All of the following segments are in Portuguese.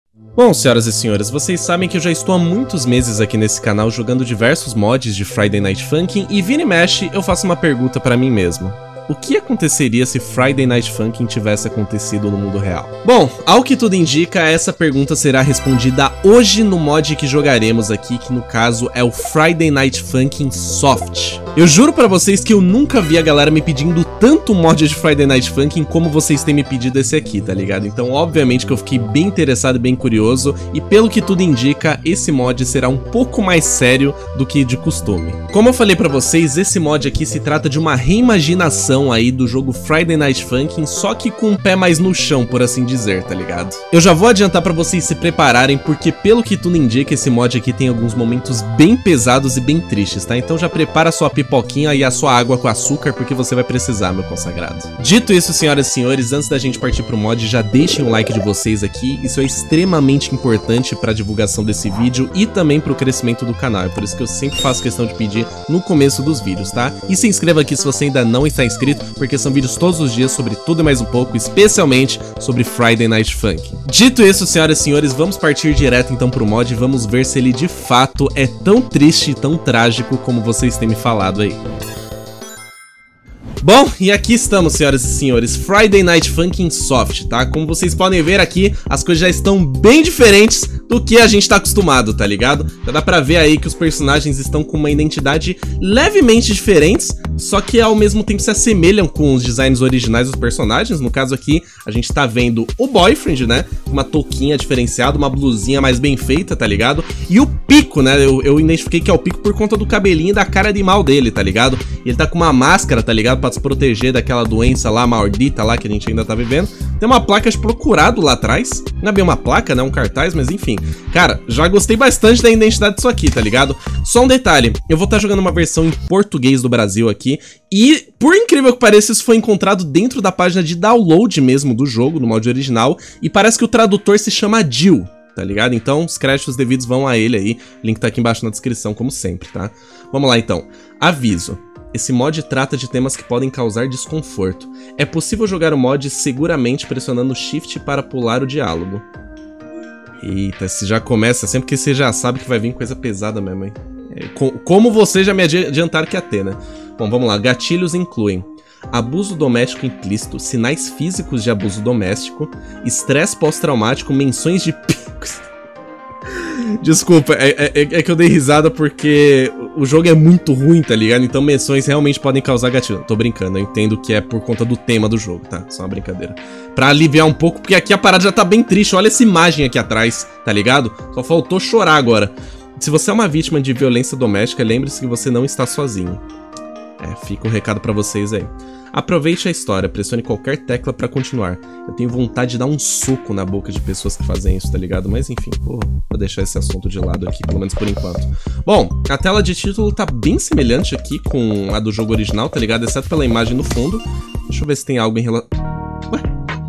Bom, senhoras e senhores, vocês sabem que eu já estou há muitos meses aqui nesse canal jogando diversos mods de Friday Night Funkin' e vira e mexe eu faço uma pergunta pra mim mesmo. O que aconteceria se Friday Night Funkin' tivesse acontecido no mundo real? Bom, ao que tudo indica, essa pergunta será respondida hoje no mod que jogaremos aqui, que no caso é o Friday Night Funkin' Soft. Eu juro pra vocês que eu nunca vi a galera me pedindo tanto mod de Friday Night Funkin' como vocês têm me pedido esse aqui, tá ligado? Então, obviamente que eu fiquei bem interessado e bem curioso, e pelo que tudo indica, esse mod será um pouco mais sério do que de costume. Como eu falei pra vocês, esse mod aqui se trata de uma reimaginação aí do jogo Friday Night Funkin', só que com um pé mais no chão, por assim dizer, tá ligado? Eu já vou adiantar pra vocês se prepararem, porque pelo que tudo indica, esse mod aqui tem alguns momentos bem pesados e bem tristes, tá? Então já prepara a sua pipoquinha e a sua água com açúcar, porque você vai precisar, meu consagrado. Dito isso, senhoras e senhores, antes da gente partir pro mod, já deixem o like de vocês aqui, isso é extremamente importante pra divulgação desse vídeo e também pro crescimento do canal, é por isso que eu sempre faço questão de pedir no começo dos vídeos, tá? E se inscreva aqui se você ainda não está inscrito, porque são vídeos todos os dias sobre tudo e mais um pouco, especialmente sobre Friday Night Funkin'. Dito isso, senhoras e senhores, vamos partir direto então pro mod e vamos ver se ele de fato é tão triste e tão trágico como vocês têm me falado aí. Bom, e aqui estamos, senhoras e senhores, Friday Night Funkin' Soft, tá? Como vocês podem ver aqui, as coisas já estão bem diferentes do que a gente tá acostumado, tá ligado? Já dá pra ver aí que os personagens estão com uma identidade levemente diferentes, só que ao mesmo tempo se assemelham com os designs originais dos personagens. No caso aqui, a gente tá vendo o Boyfriend, né? Uma touquinha diferenciada, uma blusinha mais bem feita, tá ligado? E o Pico, né? Eu identifiquei que é o Pico por conta do cabelinho e da cara de mal dele, tá ligado? E ele tá com uma máscara, tá ligado? Pra se proteger daquela doença lá, maldita lá, que a gente ainda tá vivendo. Tem uma placa de procurado lá atrás. Não é bem uma placa, né? Um cartaz, mas enfim. Cara, já gostei bastante da identidade disso aqui, tá ligado? Só um detalhe, eu vou estar jogando uma versão em português do Brasil aqui. E, por incrível que pareça, isso foi encontrado dentro da página de download mesmo do jogo, no mod original. E parece que o tradutor se chama Jill, tá ligado? Então, os créditos devidos vão a ele aí. O link tá aqui embaixo na descrição, como sempre, tá? Vamos lá, então. Aviso. Esse mod trata de temas que podem causar desconforto. É possível jogar o mod seguramente pressionando Shift para pular o diálogo. Eita, se já começa, sempre que você já sabe que vai vir coisa pesada mesmo, hein? Como você já me adiantaram que ia ter, né? Bom, vamos lá. Gatilhos incluem abuso doméstico implícito, sinais físicos de abuso doméstico, estresse pós-traumático, menções de picos. Desculpa, é que eu dei risada porque o jogo é muito ruim, tá ligado? Então menções realmente podem causar gatilho. Tô brincando, eu entendo que é por conta do tema do jogo, tá? Só uma brincadeira. Pra aliviar um pouco, porque aqui a parada já tá bem triste. Olha essa imagem aqui atrás, tá ligado? Só faltou chorar agora. Se você é uma vítima de violência doméstica, lembre-se que você não está sozinho. Fica um recado pra vocês aí. Aproveite a história, pressione qualquer tecla pra continuar. Eu tenho vontade de dar um soco na boca de pessoas que fazem isso, tá ligado? Mas enfim, vou deixar esse assunto de lado aqui, pelo menos por enquanto. Bom, a tela de título tá bem semelhante aqui com a do jogo original, tá ligado? Exceto pela imagem no fundo. Deixa eu ver se tem algo em relação... Ué?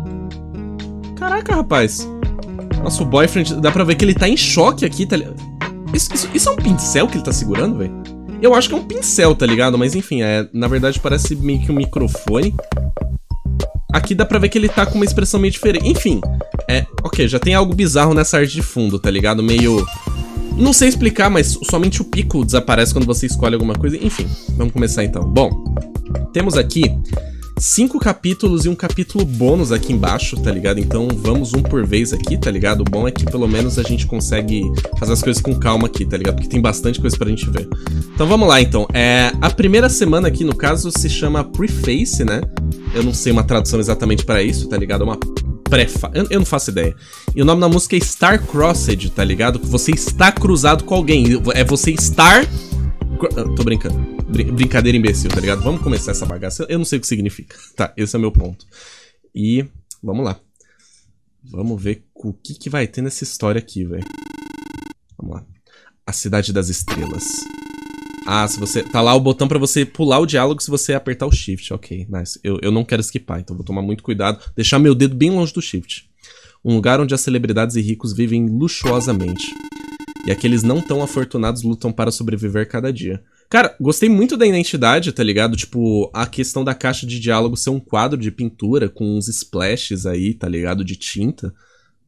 Caraca, rapaz. Nossa, o Boyfriend, dá pra ver que ele tá em choque aqui, tá ligado? Isso é um pincel que ele tá segurando, velho? Eu acho que é um pincel, tá ligado? Mas enfim, na verdade parece meio que um microfone. Aqui dá pra ver que ele tá com uma expressão meio diferente. Enfim, ok, já tem algo bizarro nessa arte de fundo, tá ligado? Meio... Não sei explicar, mas somente o Pico desaparece quando você escolhe alguma coisa. Enfim, vamos começar então. Bom, temos aqui 5 capítulos e um capítulo bônus aqui embaixo, tá ligado? Então vamos um por vez aqui, tá ligado? O bom é que pelo menos a gente consegue fazer as coisas com calma aqui, tá ligado? Porque tem bastante coisa pra gente ver. Então vamos lá, então. A primeira semana aqui, no caso, se chama Preface, né? Eu não sei uma tradução exatamente pra isso, tá ligado? É uma eu não faço ideia. E o nome da música é Star Crossed, tá ligado? Você está cruzado com alguém. É você estar... Tô brincando. Brincadeira imbecil, tá ligado? Vamos começar essa bagaça. Eu não sei o que significa. Tá, esse é o meu ponto. E vamos lá. Vamos ver o que vai ter nessa história aqui, velho. Vamos lá. A Cidade das Estrelas. Ah, se você... Tá lá o botão pra você pular o diálogo se você apertar o Shift. Ok, nice. Eu não quero skipar, então vou tomar muito cuidado. Deixar meu dedo bem longe do Shift. Um lugar onde as celebridades e ricos vivem luxuosamente. E aqueles não tão afortunados lutam para sobreviver cada dia. Cara, gostei muito da identidade, tá ligado? Tipo, a questão da caixa de diálogo ser um quadro de pintura com uns splashes aí, tá ligado? De tinta.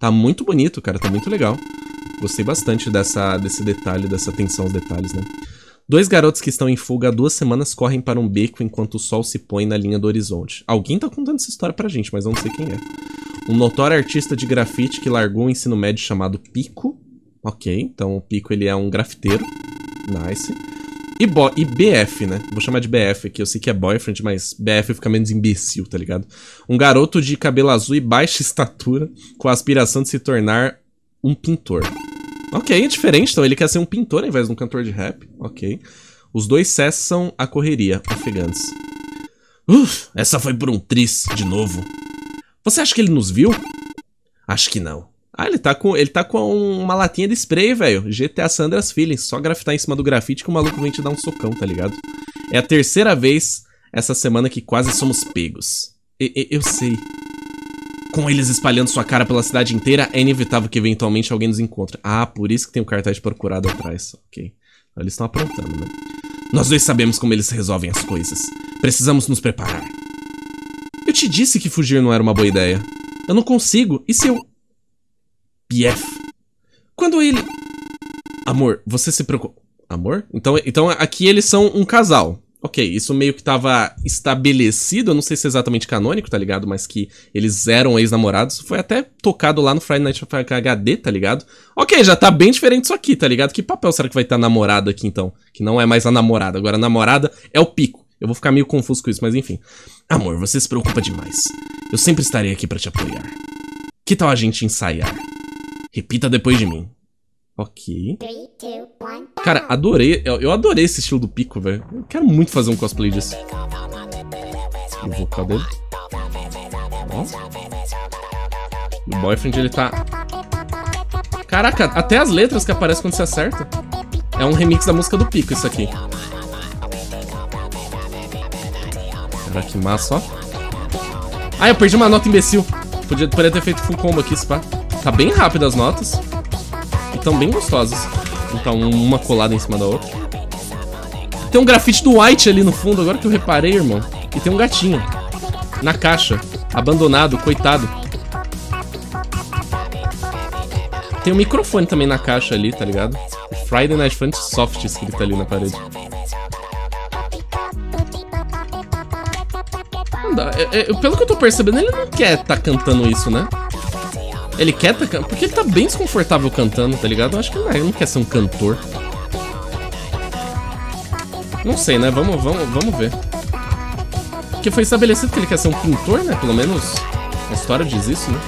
Tá muito bonito, cara, tá muito legal. Gostei bastante desse detalhe, dessa atenção aos detalhes, né? 2 garotos que estão em fuga há 2 semanas correm para um beco enquanto o sol se põe na linha do horizonte. Alguém tá contando essa história pra gente, mas eu não sei quem é. Um notório artista de grafite que largou o ensino médio chamado Pico. Ok, então o Pico ele é um grafiteiro. Nice. E BF, né? Vou chamar de BF aqui, eu sei que é boyfriend, mas BF fica menos imbecil, tá ligado? Um garoto de cabelo azul e baixa estatura com a aspiração de se tornar um pintor. Ok, é diferente, então ele quer ser um pintor ao invés de um cantor de rap. Ok. Os 2 cessam a correria, ofegantes. Essa foi por um tris, de novo. Você acha que ele nos viu? Acho que não. Ah, ele tá com uma latinha de spray, velho. GTA San Andreas Feelings. Só grafitar em cima do grafite que o maluco vem te dar um socão, tá ligado? É a 3ª vez essa semana que quase somos pegos. Eu sei. Com eles espalhando sua cara pela cidade inteira, é inevitável que eventualmente alguém nos encontre. Ah, por isso que tem um cartaz de procurado atrás. Ok. Então, eles estão aprontando, né? Nós 2 sabemos como eles resolvem as coisas. Precisamos nos preparar. Eu te disse que fugir não era uma boa ideia. Eu não consigo. E se eu... BF. Quando ele... Amor, você se preocupa... Amor? Então aqui eles são um casal. Ok, isso meio que tava estabelecido, eu não sei se é exatamente canônico, tá ligado? Mas que eles eram ex-namorados. Foi até tocado lá no Friday Night Funkin' HD, tá ligado? Ok, já tá bem diferente isso aqui, tá ligado? Que papel será que vai estar namorada aqui, então? Que não é mais a namorada. Agora a namorada é o Pico. Eu vou ficar meio confuso com isso, mas enfim. Amor, você se preocupa demais. Eu sempre estarei aqui pra te apoiar. Que tal a gente ensaiar? Repita depois de mim. Ok. 3, 2, 1, Cara, adorei. Eu adorei esse estilo do Pico, velho. Eu quero muito fazer um cosplay disso. O vocal dele. Ó. O boyfriend, ele tá... Caraca, até as letras que aparecem quando você acerta. É um remix da música do Pico, isso aqui. Caraca, que massa, ó. Ah, eu perdi uma nota, imbecil. Podia ter feito full combo aqui, se pá. Tá bem rápido as notas. E tão bem gostosas. Então, uma colada em cima da outra. Tem um grafite do White ali no fundo, agora que eu reparei, irmão. E tem um gatinho. Na caixa. Abandonado, coitado. Tem um microfone também na caixa ali, tá ligado? Friday Night Funkin' Soft escrito ali na parede. Pelo que eu tô percebendo, ele não quer tá cantando isso, né? Ele quer tá cantando... Porque ele tá bem desconfortável cantando, tá ligado? Eu acho que ele não quer ser um cantor. Não sei, né? Vamos ver. Porque foi estabelecido que ele quer ser um pintor, né? Pelo menos a história diz isso, né?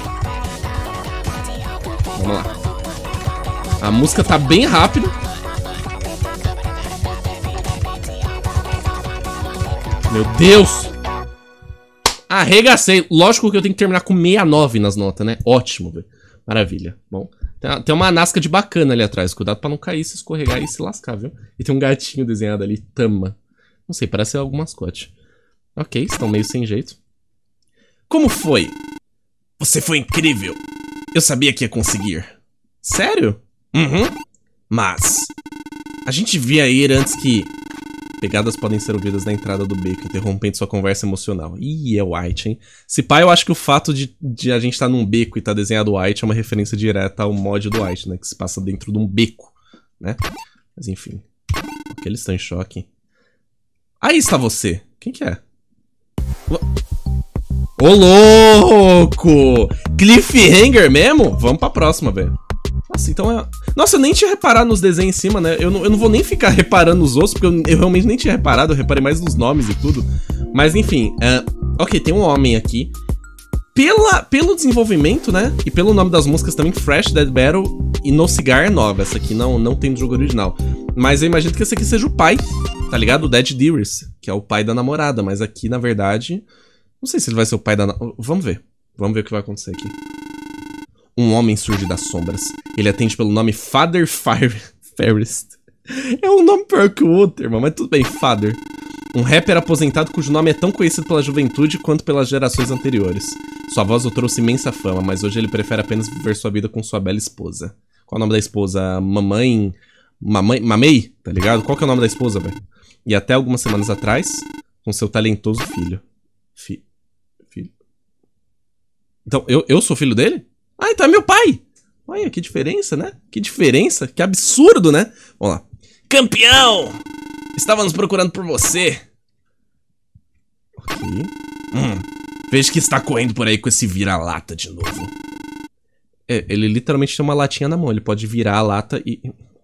Vamos lá. A música tá bem rápido. Meu Deus! Arregacei. Lógico que eu tenho que terminar com 69 nas notas, né? Ótimo, velho. Maravilha. Bom, tem uma Nasca de bacana ali atrás. Cuidado pra não cair, se escorregar e se lascar, viu? E tem um gatinho desenhado ali. Tama. Não sei, parece algum mascote. Ok, estão meio sem jeito. Como foi? Você foi incrível. Eu sabia que ia conseguir. Sério? Uhum. Mas... a gente devia ir antes que... Pegadas podem ser ouvidas na entrada do beco, interrompendo sua conversa emocional. Ih, é White, hein? Se pá, eu acho que o fato de a gente estar num beco e tá desenhado White é uma referência direta ao mod do White, né? Que se passa dentro de um beco, né? Mas enfim. Ok, eles estão em choque. Aí está você. Quem que é? Ô, louco! Cliffhanger mesmo? Vamos pra próxima, velho. Nossa, então é... Nossa, eu nem tinha reparado nos desenhos em cima, né? Eu não vou nem ficar reparando nos outros, porque eu realmente nem tinha reparado. Eu reparei mais nos nomes e tudo. Mas enfim, ok, tem um homem aqui. Pelo desenvolvimento, né? E pelo nome das músicas também, Fresh, Dead Battle e No Cigar é nova. Essa aqui não tem no jogo original. Mas eu imagino que esse aqui seja o pai, tá ligado? O Dead Dearest, que é o pai da namorada. Mas aqui, na verdade... Não sei se ele vai ser o pai da... Vamos ver. Vamos ver o que vai acontecer aqui. Um homem surge das sombras. Ele atende pelo nome Father Fairest. É um nome pior que o outro, irmão, mas tudo bem, Father. Um rapper aposentado cujo nome é tão conhecido pela juventude quanto pelas gerações anteriores. Sua voz o trouxe imensa fama, mas hoje ele prefere apenas viver sua vida com sua bela esposa. Qual é o nome da esposa? Mamei? Tá ligado? Qual que é o nome da esposa, velho? E até algumas semanas atrás, com seu talentoso filho. Filho? Então, eu sou filho dele? Ah, então é meu pai! Olha, que diferença, né? Que diferença, que absurdo, né? Vamos lá. Campeão! Estávamos procurando por você. Ok. Vejo que está correndo por aí com esse vira-lata de novo. É, ele literalmente tem uma latinha na mão. Ele pode virar a lata e...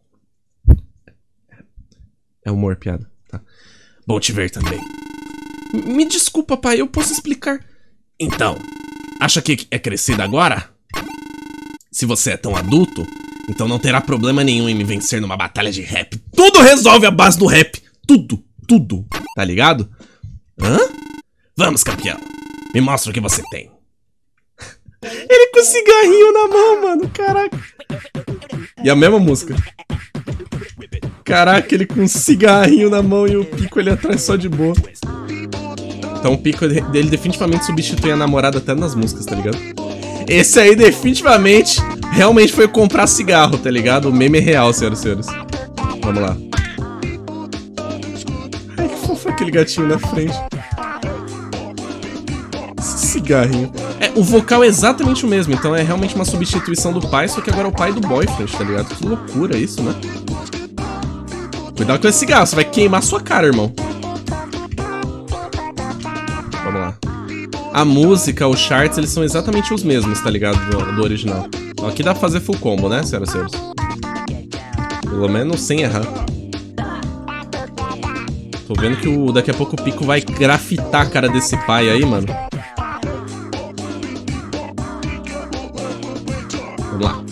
É humor, piada. Tá. Bom te ver também. Me desculpa, pai. Eu posso explicar. Então, acha que é crescido agora? Se você é tão adulto, então não terá problema nenhum em me vencer numa batalha de rap. Tudo resolve a base do rap. Tudo, tudo. Tá ligado? Hã? Vamos, campeão. Me mostra o que você tem. Ele com cigarrinho na mão, mano. Caraca. E a mesma música. Caraca, ele com cigarrinho na mão e o Pico ali atrás só de boa. Então o Pico dele definitivamente substitui a namorada até nas músicas, tá ligado? Esse aí definitivamente realmente foi comprar cigarro, tá ligado? O meme é real, senhoras e senhores. Vamos lá. Ai, que fofo aquele gatinho na frente. Esse cigarrinho. É, o vocal é exatamente o mesmo, então é realmente uma substituição do pai, só que agora é o pai do boyfriend, tá ligado? Que loucura isso, né? Cuidado com esse cigarro, você vai queimar sua cara, irmão. Vamos lá. A música, os charts, eles são exatamente os mesmos, tá ligado? Do original. Então aqui dá pra fazer full combo, né, senhoras e senhores? Pelo menos sem errar. Tô vendo que daqui a pouco o Pico vai grafitar a cara desse pai aí, mano. Vamos lá.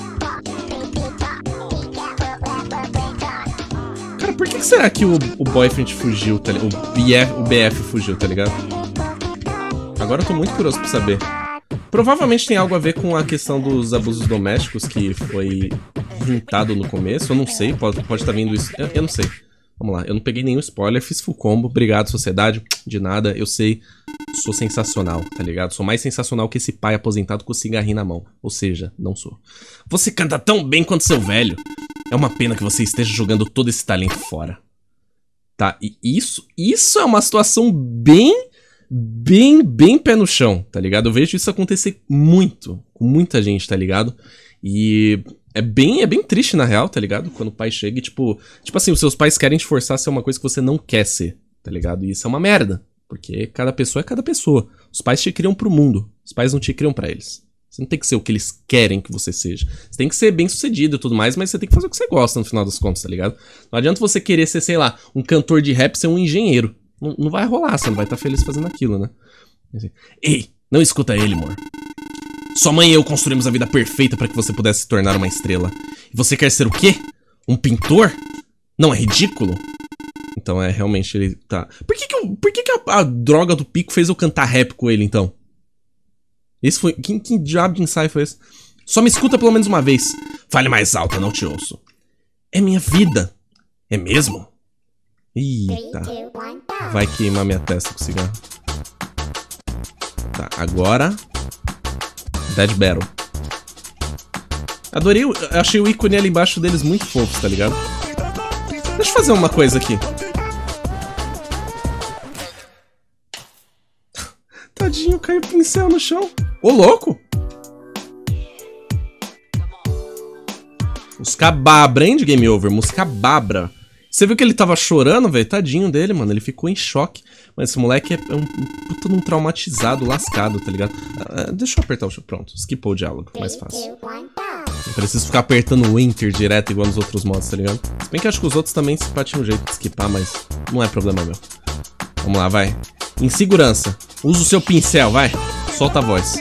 Cara, por que será que o boyfriend fugiu, tá ligado? O BF fugiu, tá ligado? Agora eu tô muito curioso pra saber. Provavelmente tem algo a ver com a questão dos abusos domésticos que foi hintado no começo. Eu não sei, pode estar vindo isso. Eu não sei. Vamos lá, eu não peguei nenhum spoiler, fiz full combo. Obrigado, sociedade. De nada, eu sei. Sou sensacional, tá ligado? Sou mais sensacional que esse pai aposentado com o cigarrinho na mão. Ou seja, não sou. Você canta tão bem quanto seu velho. É uma pena que você esteja jogando todo esse talento fora. Tá, e isso é uma situação bem pé no chão, tá ligado? Eu vejo isso acontecer muito, com muita gente, tá ligado? E é bem triste na real, tá ligado? Quando o pai chega e tipo assim, os seus pais querem te forçar a ser uma coisa que você não quer ser, tá ligado? E isso é uma merda, porque cada pessoa é cada pessoa. Os pais te criam pro mundo, os pais não te criam pra eles. Você não tem que ser o que eles querem que você seja. Você tem que ser bem sucedido e tudo mais, mas você tem que fazer o que você gosta no final das contas, tá ligado? Não adianta você querer ser, sei lá, um cantor de rap, ser um engenheiro. Não vai rolar, você não vai estar feliz fazendo aquilo, né? Ei, não escuta ele, amor. Sua mãe e eu construímos a vida perfeita para que você pudesse se tornar uma estrela. E você quer ser o quê? Um pintor? Não é ridículo? Então é, realmente ele tá... Por que a droga do Pico fez eu cantar rap com ele, então? Esse foi... Que diabo de ensaio foi esse? Só me escuta pelo menos uma vez. Fale mais alto, eu não te ouço. É minha vida. É mesmo? Eita. Vai queimar minha testa com cigarro. Tá, agora... Dead Battle. Adorei, eu achei o ícone ali embaixo deles muito fofo, tá ligado? Deixa eu fazer uma coisa aqui. Tadinho, caiu o pincel no chão. Ô, louco! Música babra, hein, de Game Over. Música babra. Você viu que ele tava chorando, velho? Tadinho dele, mano. Ele ficou em choque. Mas esse moleque é um puta de um traumatizado, lascado, tá ligado? Deixa eu apertar o chão. Pronto, skipou o diálogo. Mais fácil. Não preciso ficar apertando o Enter direto igual nos outros modos, tá ligado? Se bem que acho que os outros também se tinham um jeito de skipar, mas não é problema meu. Vamos lá, vai. Em segurança. Usa o seu pincel, vai. Solta a voz.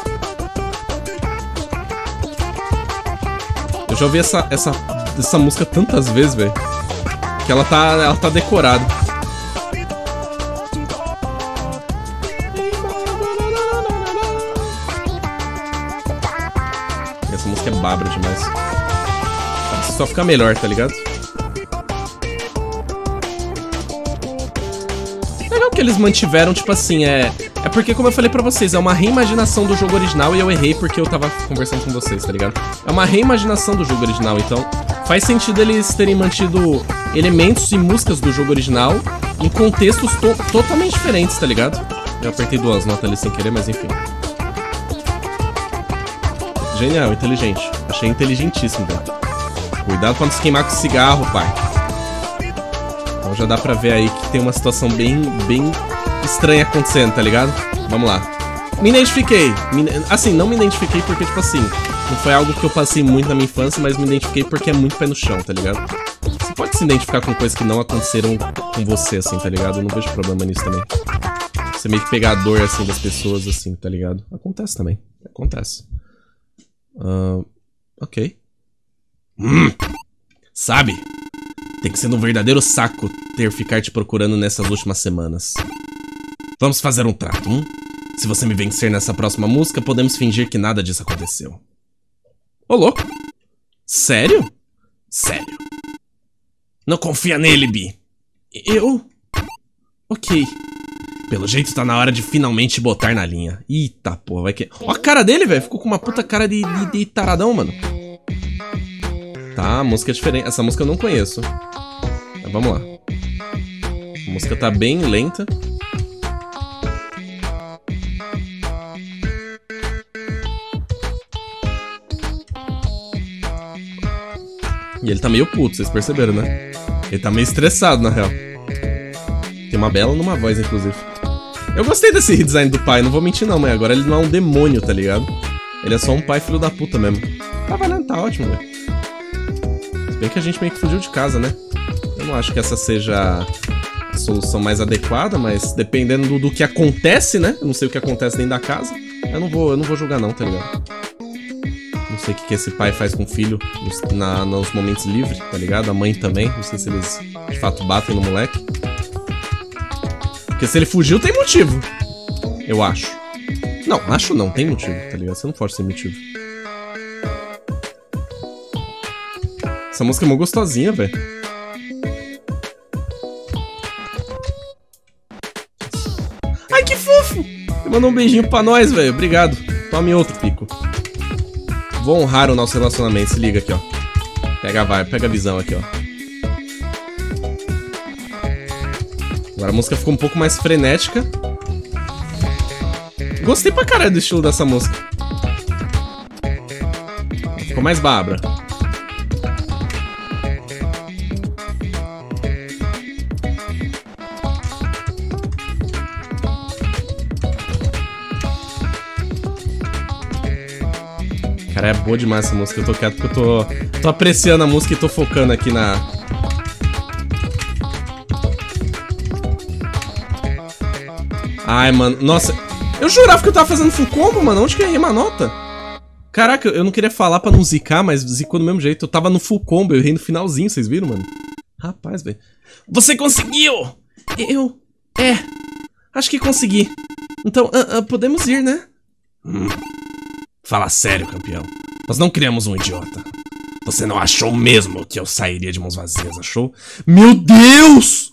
Eu já ouvi essa música tantas vezes, velho. Que ela tá decorada. Essa música é babra demais. Só fica melhor, tá ligado? Legal que eles mantiveram, tipo assim, é porque, como eu falei pra vocês, é uma reimaginação do jogo original e eu errei porque eu tava conversando com vocês, tá ligado? É uma reimaginação do jogo original, então faz sentido eles terem mantido elementos e músicas do jogo original em contextos totalmente diferentes, tá ligado? Eu apertei duas notas ali sem querer, mas enfim. Genial, inteligente. Achei inteligentíssimo, velho. Cuidado pra não se queimar com cigarro, pai. Então já dá pra ver aí que tem uma situação bem estranha acontecendo, tá ligado? Vamos lá. Me identifiquei. Assim, não me identifiquei porque, tipo assim, não foi algo que eu passei muito na minha infância, mas me identifiquei porque é muito pé no chão, tá ligado? Você pode se identificar com coisas que não aconteceram com você, assim, tá ligado? Eu não vejo problema nisso também. Você meio que pegar a dor, assim, das pessoas, assim, tá ligado? Acontece também. Acontece. Ok. Sabe? Tem que ser um verdadeiro saco ficar te procurando nessas últimas semanas. Vamos fazer um trato, Se você me vencer nessa próxima música, podemos fingir que nada disso aconteceu. Ô, louco. Sério? Sério. Não confia nele, Bi. Eu? Ok. Pelo jeito tá na hora de finalmente botar na linha. Eita, porra, vai que... Ó a cara dele, velho. Ficou com uma puta cara de taradão, mano. Tá, a música é diferente. Essa música eu não conheço. Mas vamos lá. A música tá bem lenta. E ele tá meio puto, vocês perceberam, né? Ele tá meio estressado, na real. Tem uma bela numa voz, inclusive. Eu gostei desse redesign do pai, não vou mentir não, mas agora ele não é um demônio, tá ligado? Ele é só um pai filho da puta mesmo. Tá valendo, tá ótimo, velho. Se bem que a gente meio que fugiu de casa, né? Eu não acho que essa seja a solução mais adequada, mas dependendo do que acontece, né? Eu não sei o que acontece dentro da casa. Eu não vou julgar não, tá ligado? Não sei o que esse pai faz com o filho nos momentos livres, tá ligado? A mãe também, não sei se eles de fato batem no moleque. Porque se ele fugiu, tem motivo. Eu acho. Não, acho não, tem motivo, tá ligado? Você não pode ter motivo. Essa música é mó gostosinha, velho. Ai, que fofo! Ele mandou um beijinho pra nós, velho. Obrigado. Tome outro, Pico. Vou honrar o nosso relacionamento. Se liga aqui, ó. Pega a vibe, pega a visão aqui, ó. Agora a música ficou um pouco mais frenética. Gostei pra caralho do estilo dessa música. Ficou mais babra. Cara, é boa demais essa música. Eu tô quieto porque eu tô apreciando a música e tô focando aqui na... Ai, mano. Nossa. Eu jurava que eu tava fazendo full combo, mano. Onde que eu errei uma nota? Caraca, eu não queria falar pra não zicar, mas zicou do mesmo jeito. Eu tava no full combo, eu errei no finalzinho, vocês viram, mano? Rapaz, velho. Você conseguiu! Eu... acho que consegui. Então, podemos ir, né? Fala sério, campeão. Nós não criamos um idiota. Você não achou mesmo que eu sairia de mãos vazias, achou? Meu Deus!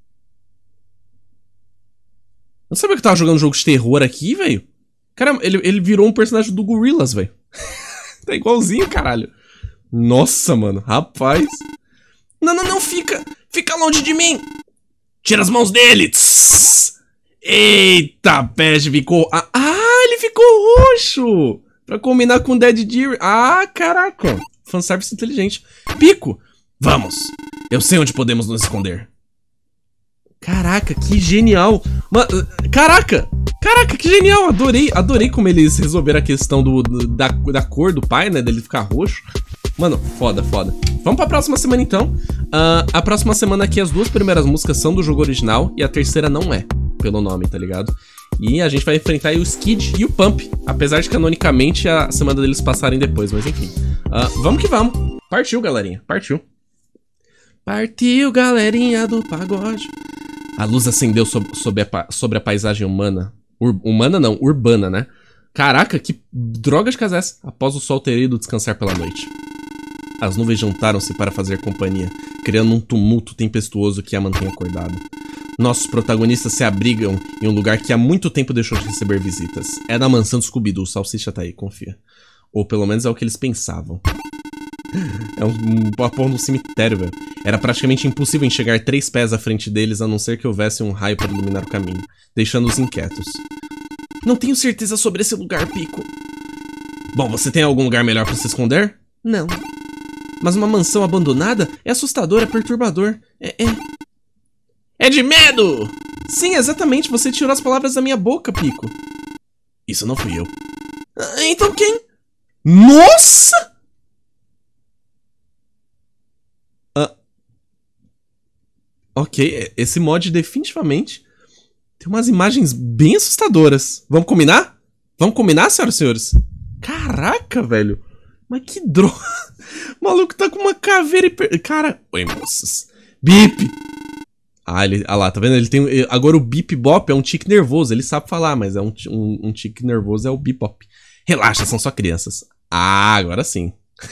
Eu não sabia que eu tava jogando um jogo de terror aqui, velho. Cara, ele virou um personagem do Gorillaz, velho. Tá igualzinho, caralho. Nossa, mano. Rapaz. Não, fica. Fica longe de mim. Tira as mãos dele. Tss. Eita, peste, ficou... ele ficou roxo. Pra combinar com o Dead Deer. Caraca. Fanservice inteligente. Pico. Vamos. Eu sei onde podemos nos esconder. Caraca, que genial. Mano, caraca, que genial. Adorei como eles resolveram a questão da cor do pai, né, dele ficar roxo. Mano, foda. Vamos pra próxima semana, então. A próxima semana aqui, as duas primeiras músicas são do jogo original e a terceira não é, pelo nome, tá ligado? E a gente vai enfrentar aí o Skid e o Pump, apesar de canonicamente a semana deles passarem depois, mas enfim. Vamos que vamos. Partiu, galerinha, partiu. Partiu, galerinha do pagode. A luz acendeu sobre a paisagem humana. Humana não, urbana, né? Caraca, que droga de casa é essa? Após o sol ter ido descansar pela noite. As nuvens juntaram-se para fazer companhia, criando um tumulto tempestuoso que a mantém acordada. Nossos protagonistas se abrigam em um lugar que há muito tempo deixou de receber visitas. É da mansão do Scooby-Doo, o Salsicha tá aí, confia. Ou pelo menos é o que eles pensavam. É um porra no cemitério, velho. Era praticamente impossível enxergar 3 pés à frente deles, a não ser que houvesse um raio para iluminar o caminho, deixando-os inquietos. Não tenho certeza sobre esse lugar, Pico. Bom, você tem algum lugar melhor pra se esconder? Não. Mas uma mansão abandonada é assustador, é perturbador. É de medo! Sim, exatamente, você tirou as palavras da minha boca, Pico. Isso não fui eu. Então quem? Nossa! Ok, esse mod definitivamente tem umas imagens bem assustadoras. Vamos combinar? Vamos combinar, senhoras e senhores? Caraca, velho. Mas que droga. O maluco tá com uma caveira e... Cara... Oi, moças. Bip! Ah lá, tá vendo? Ele tem... Agora o Bip Bop é um tique nervoso. Ele sabe falar, mas é um tique nervoso é o Bip Bop. Relaxa, são só crianças. Ah, agora sim.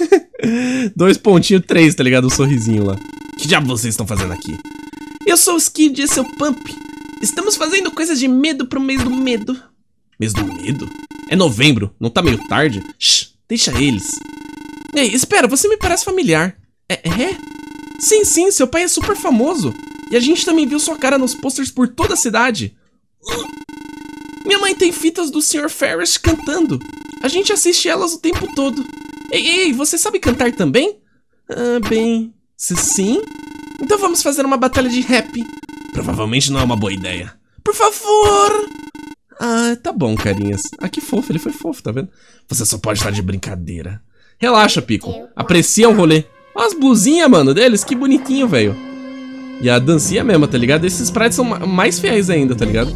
2.3, tá ligado? Um sorrisinho lá. Que diabo vocês estão fazendo aqui? Eu sou o Skid e esse é o Pump. Estamos fazendo coisas de medo pro mês do medo. Mês do medo? É novembro, não tá meio tarde? Shh, deixa eles. Ei, espera, você me parece familiar. É? Sim, seu pai é super famoso. E a gente também viu sua cara nos posters por toda a cidade. Minha mãe tem fitas do Sr. Ferris cantando. A gente assiste elas o tempo todo. Ei, você sabe cantar também? Bem... Sim? Então vamos fazer uma batalha de rap. Provavelmente não é uma boa ideia. Por favor! Ah, tá bom, carinhas. Ah, que fofo, ele foi fofo, tá vendo? Você só pode estar de brincadeira. Relaxa, Pico. Aprecia o rolê. Olha as blusinhas, mano, deles. Que bonitinho, velho. E a dancinha mesmo, tá ligado? Esses sprites são mais fiéis ainda, tá ligado?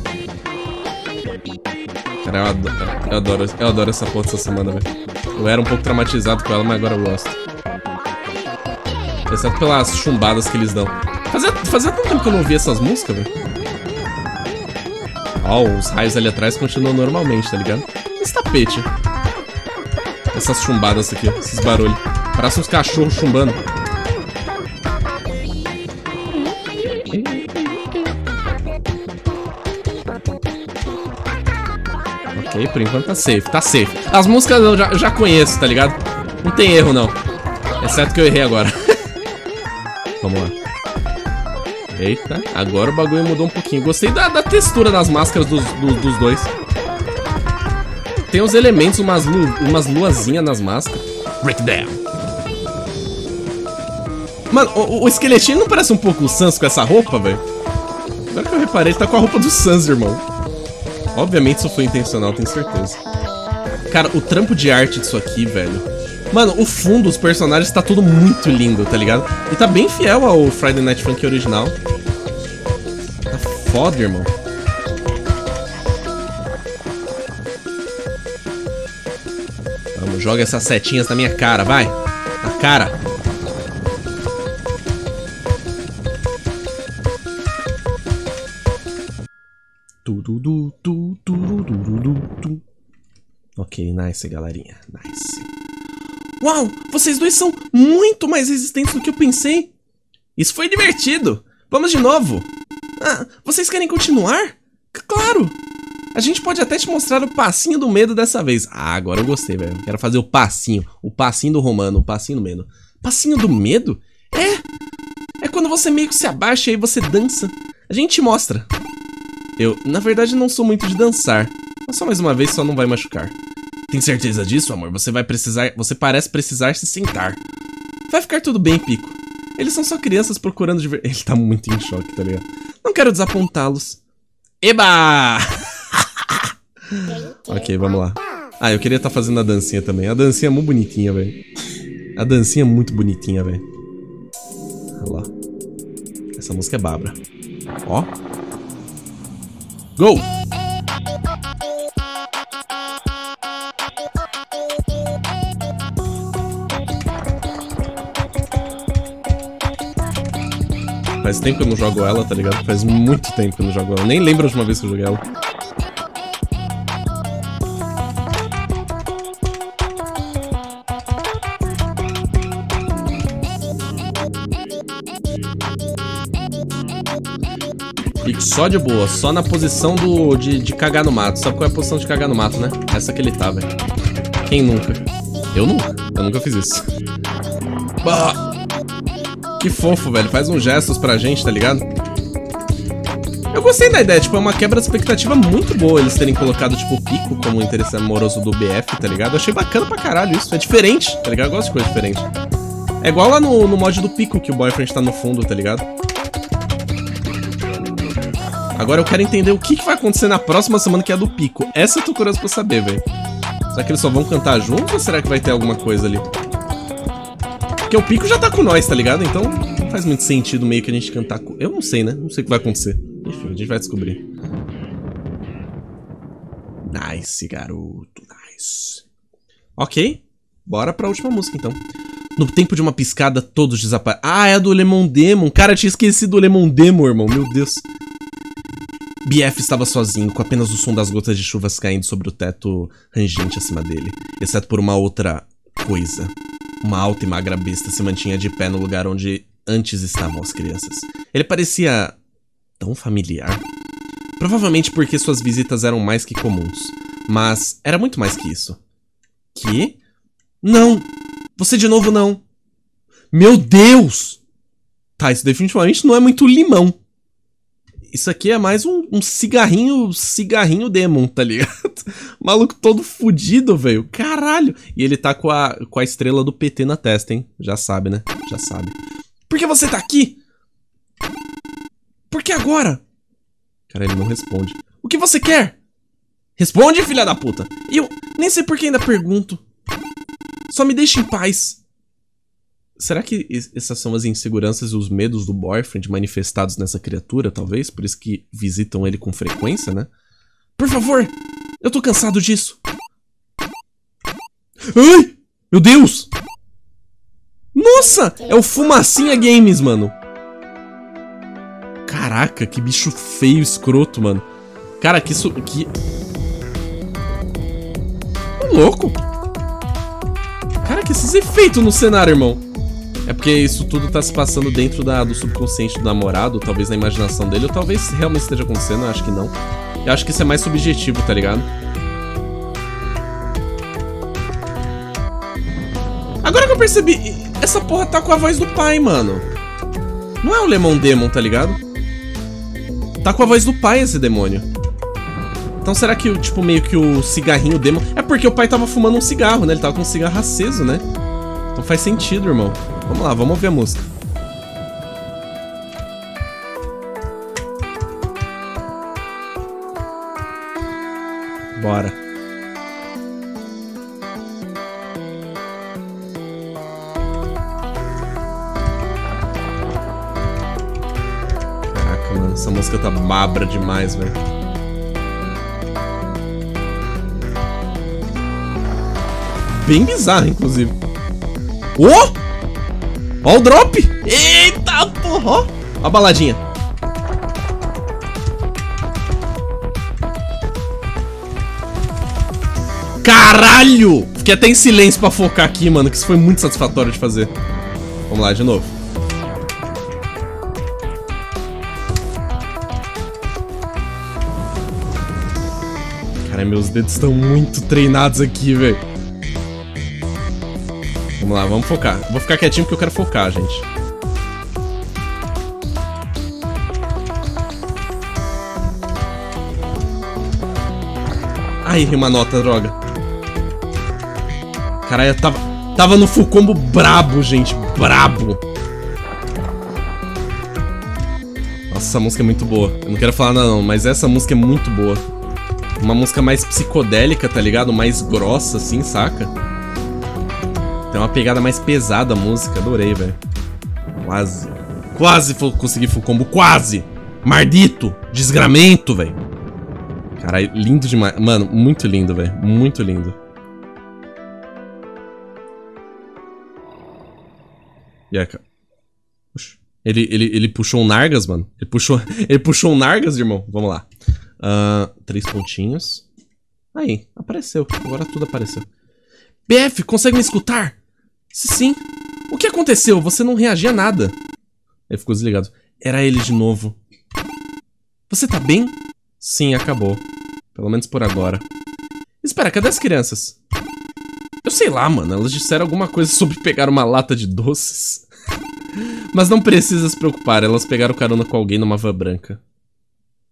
Cara, eu adoro essa porra dessa semana, velho. Eu era um pouco traumatizado com ela, mas agora eu gosto. Exceto pelas chumbadas que eles dão. Fazia tanto tempo que eu não ouvia essas músicas, velho. Ó, os raios ali atrás continuam normalmente, tá ligado? Esse tapete. Essas chumbadas aqui, esses barulhos. Parece uns cachorros chumbando. Ok, por enquanto tá safe, tá safe. As músicas eu já conheço, tá ligado? Não tem erro, não. Exceto que eu errei agora. Vamos lá. Eita, agora o bagulho mudou um pouquinho. Gostei da textura das máscaras dos dois. Tem uns elementos, umas luazinhas nas máscaras. Breakdown. Mano, o esqueletinho não parece um pouco o Sans com essa roupa, velho? Agora que eu reparei, ele tá com a roupa do Sans, irmão. Obviamente isso foi intencional, tenho certeza. Cara, o trampo de arte disso aqui, velho. Mano, o fundo dos personagens tá tudo muito lindo, tá ligado? E tá bem fiel ao Friday Night Funkin' original. Tá foda, irmão. Vamos, joga essas setinhas na minha cara, vai. Na cara. Ok, nice, galerinha. Nice. Uau, vocês dois são muito mais resistentes do que eu pensei. Isso foi divertido. Vamos de novo. Ah, vocês querem continuar? Claro. A gente pode até te mostrar o passinho do medo dessa vez. Ah, agora eu gostei, velho. Quero fazer o passinho do Romano, o passinho do medo. Passinho do medo? É quando você meio que se abaixa e aí você dança. A gente te mostra. Eu, na verdade, não sou muito de dançar. Mas só mais uma vez, só não vai machucar. Tem certeza disso, amor? Você parece precisar se sentar. Vai ficar tudo bem, Pico. Eles são só crianças procurando Ele tá muito em choque, tá ligado? Não quero desapontá-los. Eba! Ok, vamos lá. Ah, eu queria estar fazendo a dancinha também. A dancinha é muito bonitinha, velho. A dancinha é muito bonitinha, velho. Olha lá. Essa música é babra. Ó. Go! Faz tempo que eu não jogo ela, tá ligado? Faz muito tempo que eu não jogo ela. Nem lembro a última vez que eu joguei ela. Fique só de boa, só na posição de cagar no mato. Sabe qual é a posição de cagar no mato, né? Essa que ele tá, velho. Quem nunca? Eu nunca fiz isso. Bah! Que fofo, velho. Faz uns gestos pra gente, tá ligado? Eu gostei da ideia, tipo, é uma quebra de expectativa muito boa eles terem colocado, tipo, o Pico como interesse amoroso do BF, tá ligado? Eu achei bacana pra caralho isso, é diferente, tá ligado? Eu gosto de coisa diferente. É igual lá no mod do Pico, que o boyfriend tá no fundo, tá ligado? Agora eu quero entender o que vai acontecer na próxima semana, que é a do Pico. Essa eu tô curioso pra saber, velho. Será que eles só vão cantar juntos ou será que vai ter alguma coisa ali? Porque o Pico já tá com nós, tá ligado? Então não faz muito sentido meio que a gente cantar com... Eu não sei, né? Não sei o que vai acontecer. Enfim, a gente vai descobrir. Nice, garoto. Nice. Ok. Bora pra última música, então. No tempo de uma piscada, todos desaparecem. Ah, é a do Lemon Demon. Cara, eu tinha esquecido do Lemon Demon, irmão. Meu Deus. BF estava sozinho, com apenas o som das gotas de chuvas caindo sobre o teto rangente acima dele. Exceto por uma outra coisa. Uma alta e magra besta se mantinha de pé no lugar onde antes estavam as crianças. Ele parecia tão familiar. Provavelmente porque suas visitas eram mais que comuns. Mas era muito mais que isso. Que? Não! Você de novo não! Meu Deus! Tá, isso definitivamente não é muito limão. Isso aqui é mais um cigarrinho demon, tá ligado? Maluco todo fudido, velho. Caralho! E ele tá com a estrela do PT na testa, hein? Já sabe, né? Já sabe. Por que você tá aqui? Por que agora? Cara, ele não responde. O que você quer? Responde, filha da puta! E eu nem sei por que ainda pergunto. Só me deixa em paz. Será que essas são as inseguranças e os medos do boyfriend manifestados nessa criatura, talvez? Por isso que visitam ele com frequência, né? Por favor! Eu tô cansado disso! Ai! Meu Deus! Nossa! É o Fumacinha Games, mano! Caraca, que bicho feio, escroto, mano. Cara, que isso... Que... Ô, louco! Cara, que esses efeitos no cenário, irmão. É porque isso tudo tá se passando dentro do subconsciente do namorado, talvez na imaginação dele, ou talvez realmente esteja acontecendo, eu acho que não. Eu acho que isso é mais subjetivo, tá ligado? Agora que eu percebi, essa porra tá com a voz do pai, mano. Não é o Lemon Demon, tá ligado? Tá com a voz do pai esse demônio. Então será que, tipo, meio que o cigarrinho demon... É porque o pai tava fumando um cigarro, né? Ele tava com um cigarro aceso, né? Então faz sentido, irmão. Vamos lá, vamos ouvir a música. Bora. Caraca, mano, essa música tá babra demais, velho. Bem bizarra, inclusive. Oh! Ó o drop! Eita porra! Ó a baladinha. Caralho! Fiquei até em silêncio pra focar aqui, mano, que isso foi muito satisfatório de fazer. Vamos lá, de novo. Cara, meus dedos estão muito treinados aqui, velho. Vamos lá, vamos focar. Vou ficar quietinho porque eu quero focar, gente. Ai, errei uma nota, droga. Caralho, eu tava no full combo brabo, gente. Brabo. Nossa, essa música é muito boa. Eu não quero falar nada não, mas essa música é muito boa. Uma música mais psicodélica, tá ligado? Mais grossa, assim, saca? Tem uma pegada mais pesada a música. Adorei, velho. Quase. Quase consegui full combo. Quase! Maldito! Desgramento, velho. Caralho, lindo demais. Mano, muito lindo, velho. Muito lindo. E aí, cara? Ele puxou um Nargas, mano. Ele puxou um Nargas, irmão. Vamos lá. 3 pontinhos. Aí, apareceu. Agora tudo apareceu. BF, consegue me escutar? Sim. O que aconteceu? Você não reagia a nada. Ele ficou desligado. Era ele de novo. Você tá bem? Sim, acabou. Pelo menos por agora. Espera, cadê as crianças? Eu sei lá, mano. Elas disseram alguma coisa sobre pegar uma lata de doces. Mas não precisa se preocupar. Elas pegaram carona com alguém numa van branca.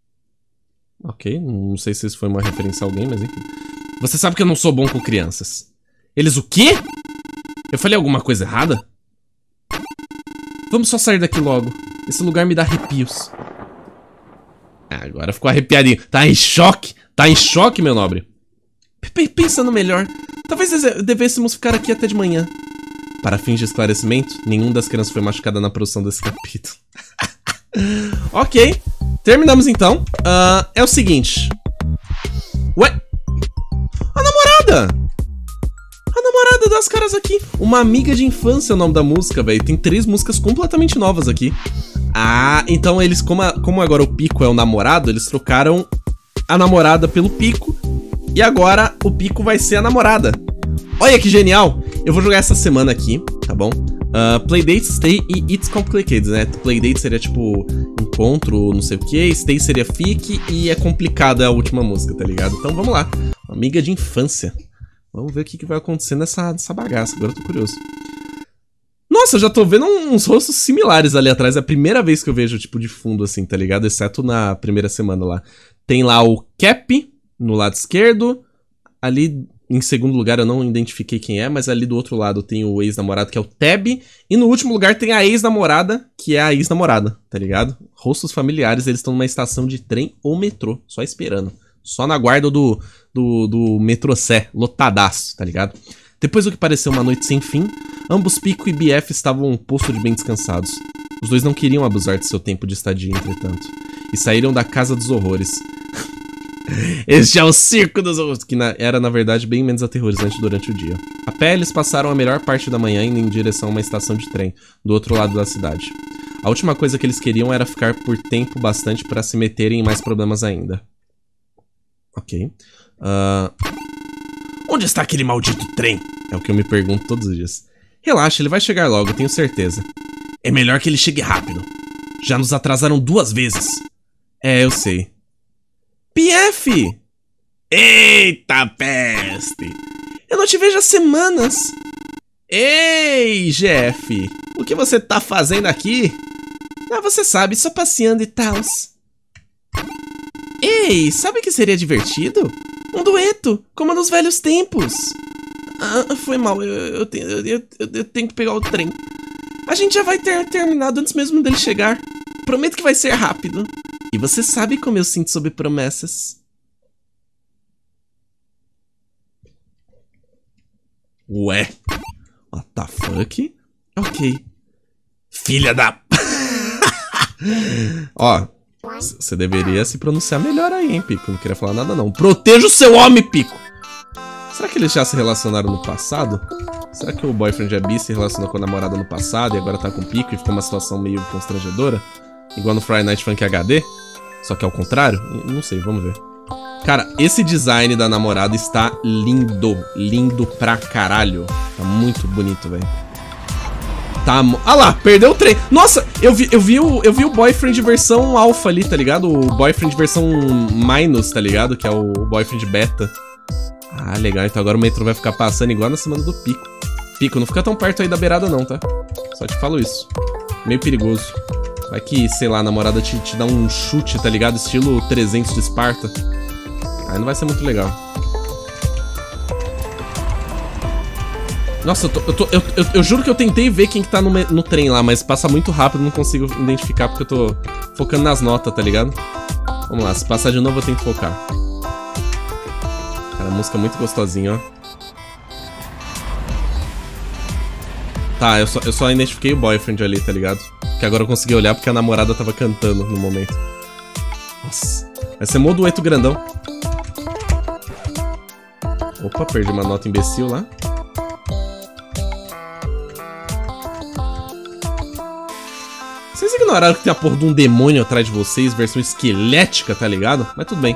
Ok, não sei se isso foi uma referência a alguém, mas enfim. Você sabe que eu não sou bom com crianças. Eles o quê? Eu falei alguma coisa errada? Vamos só sair daqui logo. Esse lugar me dá arrepios. Agora ficou arrepiadinho. Tá em choque? Tá em choque, meu nobre? Pensando melhor, talvez devêssemos ficar aqui até de manhã. Para fins de esclarecimento, nenhuma das crianças foi machucada na produção desse capítulo. Ok, terminamos então. É o seguinte. Ué? A namorada! A namorada das caras aqui. Uma amiga de infância é o nome da música, velho. Tem 3 músicas completamente novas aqui. Ah, então eles, como agora o Pico é o namorado, eles trocaram a namorada pelo Pico. E agora o Pico vai ser a namorada. Olha que genial! Eu vou jogar essa semana aqui, tá bom? Playdate, Stay e It's Complicated, né? Playdate seria tipo encontro, não sei o que. Stay seria fique e é complicado a última música, tá ligado? Então vamos lá. Amiga de infância. Vamos ver o que vai acontecer nessa bagaça. Agora eu tô curioso. Nossa, eu já tô vendo uns rostos similares ali atrás. É a primeira vez que eu vejo tipo de fundo assim, tá ligado? Exceto na primeira semana lá. Tem lá o Cap no lado esquerdo. Ali em segundo lugar eu não identifiquei quem é, mas ali do outro lado tem o ex-namorado que é o Tab. E no último lugar tem a ex-namorada, que é a ex-namorada, tá ligado? Rostos familiares, eles estão numa estação de trem ou metrô, só esperando. Só na guarda do metrô Sé, lotadaço, tá ligado? Depois do que pareceu uma noite sem fim, ambos Pico e BF estavam um poço de bem descansados. Os dois não queriam abusar de seu tempo de estadia, entretanto, e saíram da Casa dos Horrores. Este é o Circo dos Horrores, que era, na verdade, bem menos aterrorizante durante o dia. A pé, eles passaram a melhor parte da manhã indo em direção a uma estação de trem, do outro lado da cidade. A última coisa que eles queriam era ficar por tempo bastante para se meterem em mais problemas ainda. Ok. Onde está aquele maldito trem? É o que eu me pergunto todos os dias. Relaxa, ele vai chegar logo, tenho certeza. É melhor que ele chegue rápido. Já nos atrasaram 2 vezes. É, eu sei. PF! Eita peste! Eu não te vejo há semanas. Ei, GF! O que você tá fazendo aqui? Ah, você sabe, só passeando e tals. Ei, sabe o que seria divertido? Um dueto, como nos velhos tempos. Ah, foi mal, eu tenho que pegar o trem. A gente já vai ter terminado antes mesmo dele chegar. Prometo que vai ser rápido. E você sabe como eu sinto sobre promessas. Ué? What the fuck? Ok. Filha da... Ó, você deveria se pronunciar melhor aí, hein, Pico? Não queria falar nada, não. Proteja o seu homem, Pico! Será que eles já se relacionaram no passado? Será que o boyfriend Abby se relacionou com a namorada no passado e agora tá com o Pico e ficou uma situação meio constrangedora? Igual no Friday Night Funk HD? Só que ao contrário? Não sei, vamos ver. Cara, esse design da namorada está lindo. Lindo pra caralho. Tá muito bonito, velho. Tá... Ah lá, perdeu o trem. Nossa, eu vi o boyfriend versão alpha ali, tá ligado? O boyfriend versão minus, tá ligado? Que é o boyfriend beta. Ah, legal. Então agora o metrô vai ficar passando igual na semana do Pico. Pico, não fica tão perto aí da beirada não, tá? Só te falo isso. Meio perigoso. Vai que, sei lá, a namorada te dá um chute, tá ligado? Estilo 300 de Esparta. Aí não vai ser muito legal. Nossa, eu juro que eu tentei ver quem que tá no trem lá, mas passa muito rápido, não consigo identificar porque eu tô focando nas notas, tá ligado? Vamos lá, se passar de novo eu tento focar. Cara, a música é muito gostosinha, ó. Tá, eu só identifiquei o boyfriend ali, tá ligado? Que agora eu consegui olhar porque a namorada tava cantando no momento. Nossa, vai ser mó dueto grandão. Opa, perdi uma nota imbecil lá. Vocês ignoraram que tem a porra de um demônio atrás de vocês, versão esquelética, tá ligado? Mas tudo bem.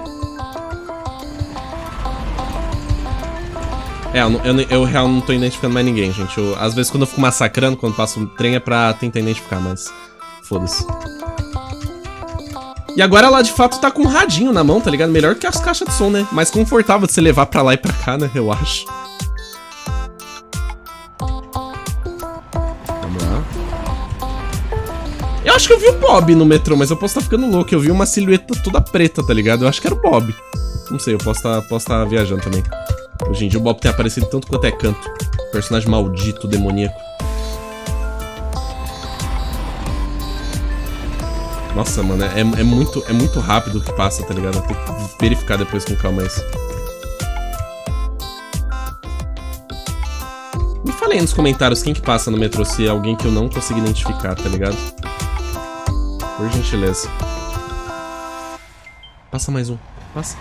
É, eu real não tô identificando mais ninguém, gente. Às vezes quando eu fico massacrando, quando passo um trem é pra tentar identificar, mas... Foda-se. E agora ela de fato tá com um radinho na mão, tá ligado? Melhor que as caixas de som, né? Mais confortável de você levar pra lá e pra cá, né? Eu acho. Vamos lá. Eu acho que eu vi o Bob no metrô, mas eu posso estar ficando louco. Eu vi uma silhueta toda preta, tá ligado? Eu acho que era o Bob. Não sei, eu posso estar viajando também. Hoje em dia o Bob tem aparecido tanto quanto é canto. Personagem maldito, demoníaco. Nossa, mano, é muito rápido o que passa, tá ligado? Eu tenho que verificar depois com calma isso. Me fala aí nos comentários quem que passa no metrô, se é alguém que eu não consigo identificar, tá ligado? Por gentileza. Passa mais um. Passa.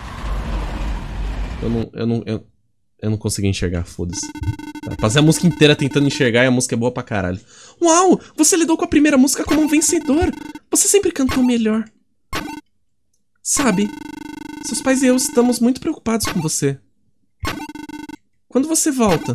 Eu não consegui enxergar, foda-se. Tá, passei a música inteira tentando enxergar e a música é boa pra caralho. Uau! Você lidou com a primeira música como um vencedor. Você sempre cantou melhor. Sabe, seus pais e eu estamos muito preocupados com você. Quando você volta?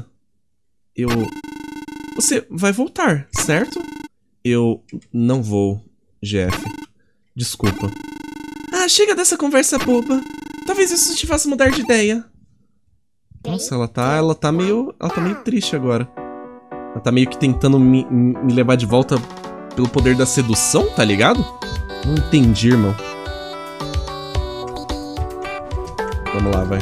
Você vai voltar, certo? Eu não vou, Jeff. Desculpa. Ah, chega dessa conversa boba. Talvez isso te faça mudar de ideia. Nossa, ela tá meio triste agora. Ela tá meio que tentando me levar de volta pelo poder da sedução, tá ligado? Não entendi, irmão. Vamos lá, vai.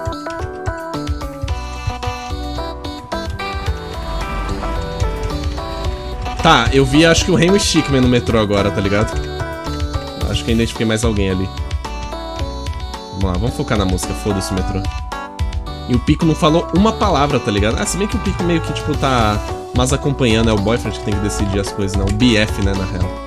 Tá, eu vi acho que o Henry Stickmin no metrô agora, tá ligado? Acho que eu identifiquei mais alguém ali. Vamos lá, vamos focar na música, foda-se o metrô. E o Pico não falou uma palavra, tá ligado? Ah, se bem que o Pico meio que, tipo, tá mais acompanhando, é o boyfriend que tem que decidir as coisas, né? O BF, né, na real.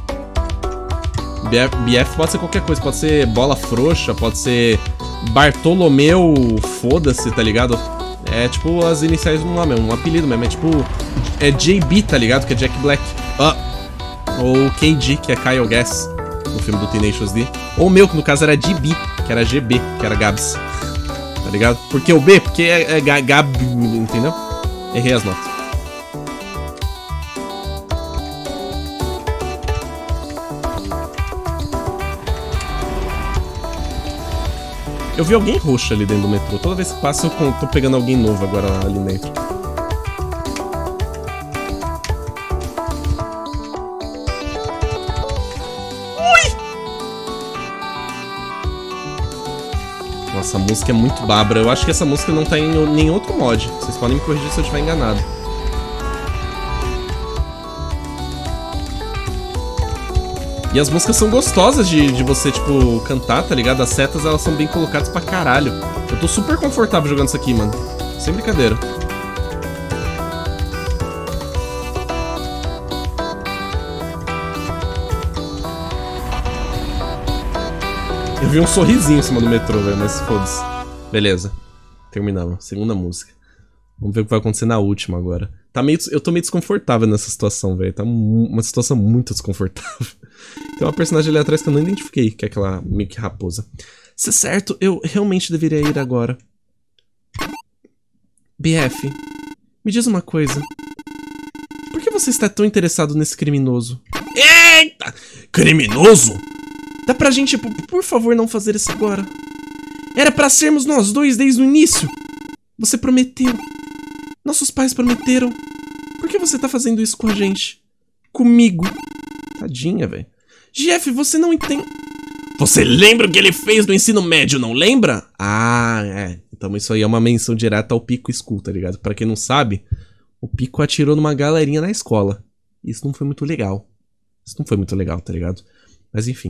BF pode ser qualquer coisa, pode ser Bola Frouxa, pode ser Bartolomeu, foda-se, tá ligado? É tipo as iniciais do nome, um apelido mesmo, é tipo... É JB, tá ligado? Que é Jack Black. Ou KG, que é Kyle Gass, no filme do Tenacious D. Ou o meu, que no caso era GB, que era GB, que era Gabs. Tá ligado? Por que o B? Porque é Gab, entendeu? Errei as notas. Eu vi alguém roxo ali dentro do metrô. Toda vez que passa eu tô pegando alguém novo agora ali dentro. Nossa, a música é muito babra. Eu acho que essa música não tá em nenhum outro mod. Vocês podem me corrigir se eu estiver enganado. E as músicas são gostosas de você, tipo, cantar, tá ligado? As setas, elas são bem colocadas pra caralho. Eu tô super confortável jogando isso aqui, mano. Sem brincadeira. Eu vi um sorrisinho em cima do metrô, velho, mas foda-se. Beleza. Terminamos. Segunda música. Vamos ver o que vai acontecer na última agora. Eu tô meio desconfortável nessa situação, velho. Tá uma situação muito desconfortável. Tem uma personagem ali atrás que eu não identifiquei, que é aquela meio que raposa. Se é certo, eu realmente deveria ir agora. BF, me diz uma coisa. Por que você está tão interessado nesse criminoso? Eita! Criminoso? Dá pra gente, por favor, não fazer isso agora. Era pra sermos nós dois desde o início. Você prometeu. Nossos pais prometeram. Por que você tá fazendo isso com a gente? Comigo. Tadinha, velho. Jeff, você não entende... Você lembra o que ele fez no ensino médio, não lembra? Ah, é. Então isso aí é uma menção direta ao Pico School, tá ligado? Pra quem não sabe, o Pico atirou numa galerinha na escola. Isso não foi muito legal. Isso não foi muito legal, tá ligado? Mas enfim.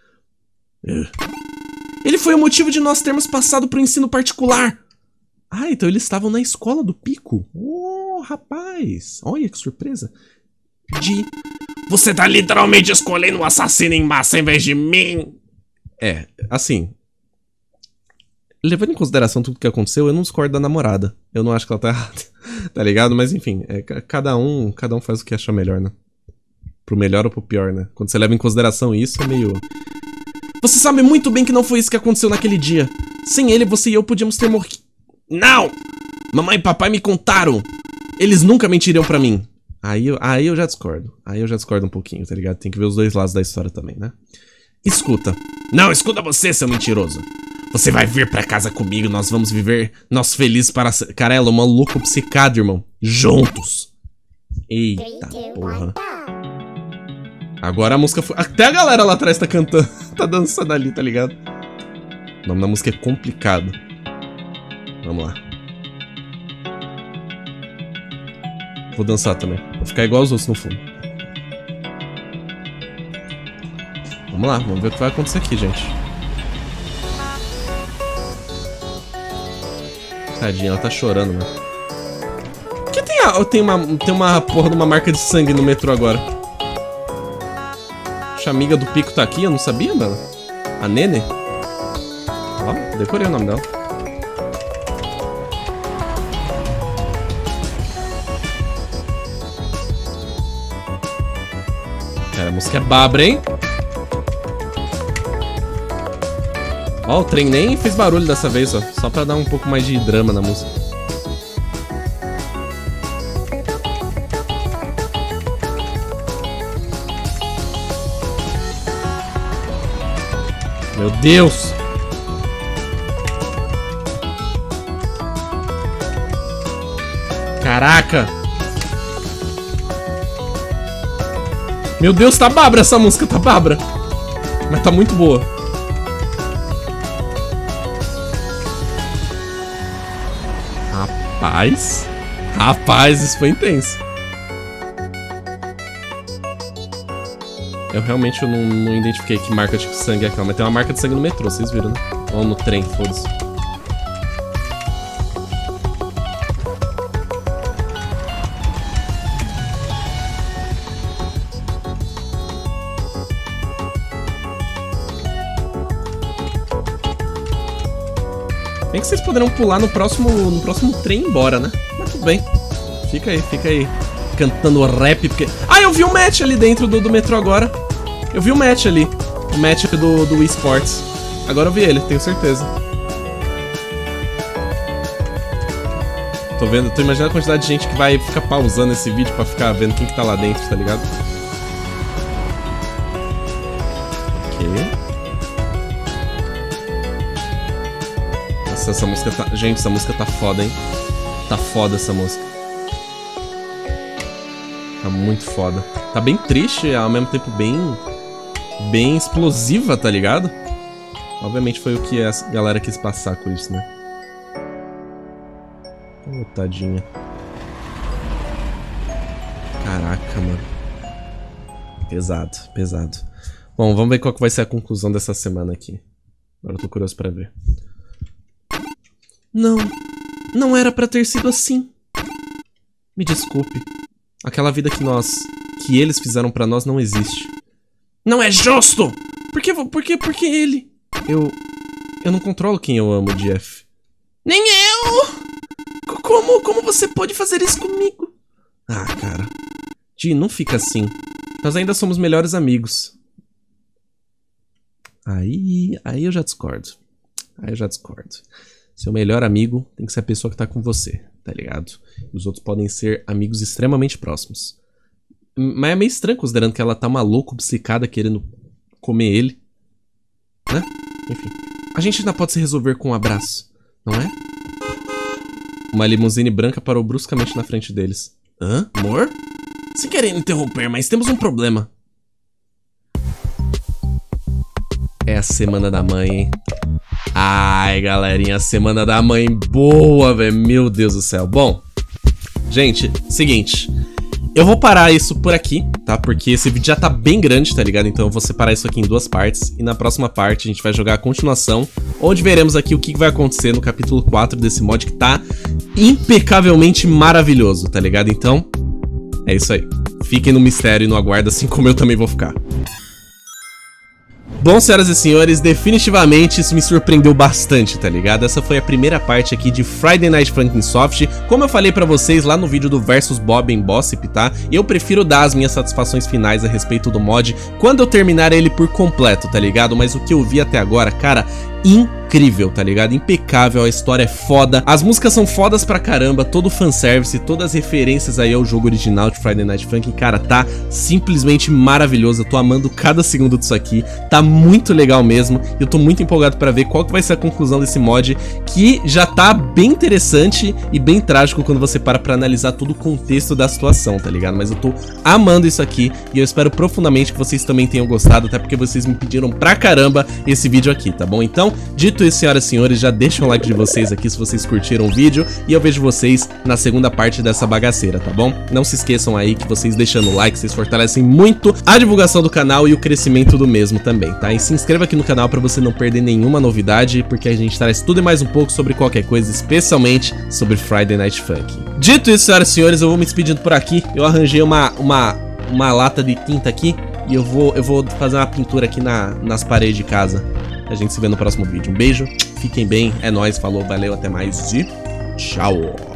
Ele foi o motivo de nós termos passado pro ensino particular. Ah, então eles estavam na escola do Pico. Oh, rapaz. Olha que surpresa. Você tá literalmente escolhendo um assassino em massa em vez de mim. É, assim... Levando em consideração tudo que aconteceu, eu não discordo da namorada. Eu não acho que ela tá errada. Tá ligado? Mas enfim, cada um faz o que acha melhor, né? Pro melhor ou pro pior, né? Quando você leva em consideração isso, é meio... Você sabe muito bem que não foi isso que aconteceu naquele dia. Sem ele, você e eu podíamos ter morrido. Não! Mamãe e papai me contaram. Eles nunca mentiriam pra mim. Aí eu já discordo. Aí eu já discordo um pouquinho, tá ligado? Tem que ver os dois lados da história também, né? Escuta. Não, escuta você, seu mentiroso. Você vai vir pra casa comigo, nós vamos viver nós felizes para... Cara, ela é uma louca obcecada, irmão. Juntos. Eita porra. Agora a música foi... Até a galera lá atrás tá cantando. Tá dançando ali, tá ligado? O nome da música é complicado. Vamos lá. Vou dançar também. Vou ficar igual os outros no fundo. Vamos lá, vamos ver o que vai acontecer aqui, gente. Tadinha, ela tá chorando, mano. Por que tem uma porra de uma marca de sangue no metrô agora? A amiga do Pico tá aqui, eu não sabia, mano. A Nene. Ó, decorei o nome dela. Cara, a música é babra, hein? Ó, o trem nem fez barulho dessa vez, ó. Só pra dar um pouco mais de drama na música. Meu Deus! Caraca! Meu Deus, tá babra essa música, tá babra. Mas tá muito boa. Rapaz. Rapaz, isso foi intenso. Eu realmente não identifiquei que marca de sangue é aquela. Mas tem uma marca de sangue no metrô, vocês viram, né? Ou no trem, foda-se. Bem que vocês poderão pular no próximo trem embora, né? Mas tudo bem. Fica aí. Cantando rap, porque... Ah, eu vi um match ali dentro do metrô agora. Eu vi um match ali. O match do Wii Sports. Agora eu vi ele, tenho certeza. Tô imaginando a quantidade de gente que vai ficar pausando esse vídeo pra ficar vendo quem que tá lá dentro, tá ligado? Ok. Nossa, essa música tá... Gente, essa música tá foda, hein? Tá foda essa música. Tá muito foda. Tá bem triste, ao mesmo tempo bem explosiva, tá ligado? Obviamente foi o que a galera quis passar com isso, né? Oh, tadinha. Caraca, mano. Pesado. Bom, vamos ver qual que vai ser a conclusão dessa semana aqui. Agora eu tô curioso pra ver. Não era pra ter sido assim. Me desculpe. Aquela vida que eles fizeram pra nós não existe. Não é justo! Por que ele? Eu não controlo quem eu amo, Jeff. Nem eu! Como você pode fazer isso comigo? Ah, cara. Dee, não fica assim. Nós ainda somos melhores amigos. Aí eu já discordo. Seu melhor amigo tem que ser a pessoa que tá com você, tá ligado? E os outros podem ser amigos extremamente próximos. Mas é meio estranho considerando que ela tá maluca, obcecada, querendo comer ele. Né? Enfim. A gente ainda pode se resolver com um abraço, não é? Uma limusine branca parou bruscamente na frente deles. Hã? Amor? Sem querer interromper, mas temos um problema. É a semana da mãe, hein? Ai, galerinha, a semana da mãe boa, velho. Meu Deus do céu. Bom, gente, seguinte. Eu vou parar isso por aqui, tá? Porque esse vídeo já tá bem grande, tá ligado? Então eu vou separar isso aqui em duas partes. E na próxima parte a gente vai jogar a continuação, onde veremos aqui o que vai acontecer no capítulo 4 desse mod que tá impecavelmente maravilhoso, tá ligado? Então, é isso aí. Fiquem no mistério e no aguardo, assim como eu também vou ficar. Bom, senhoras e senhores, definitivamente isso me surpreendeu bastante, tá ligado? Essa foi a primeira parte aqui de Friday Night Funkin' Soft. Como eu falei pra vocês lá no vídeo do Versus Bob and Bossip, tá? Eu prefiro dar as minhas satisfações finais a respeito do mod quando eu terminar ele por completo, tá ligado? Mas o que eu vi até agora, cara, incrível, tá ligado? Impecável, a história é foda, as músicas são fodas pra caramba, todo o fanservice, todas as referências aí ao jogo original de Friday Night Funkin', cara, tá simplesmente maravilhoso, eu tô amando cada segundo disso aqui, tá muito legal mesmo, e eu tô muito empolgado pra ver qual que vai ser a conclusão desse mod, que já tá bem interessante e bem trágico quando você para pra analisar todo o contexto da situação, tá ligado? Mas eu tô amando isso aqui, e eu espero profundamente que vocês também tenham gostado, até porque vocês me pediram pra caramba esse vídeo aqui, tá bom? Então, dito isso, senhoras e senhores, já deixem o like de vocês aqui se vocês curtiram o vídeo, e eu vejo vocês na segunda parte dessa bagaceira, tá bom? Não se esqueçam aí que vocês deixando o like, vocês fortalecem muito a divulgação do canal e o crescimento do mesmo também, tá? E se inscreva aqui no canal pra você não perder nenhuma novidade, porque a gente traz tudo e mais um pouco sobre qualquer coisa, especialmente sobre Friday Night Funkin'. Dito isso, senhoras e senhores, eu vou me despedindo por aqui. Eu arranjei uma lata de tinta aqui e eu vou fazer uma pintura aqui nas paredes de casa. A gente se vê no próximo vídeo. Um beijo, fiquem bem, é nóis, falou, valeu, até mais e tchau!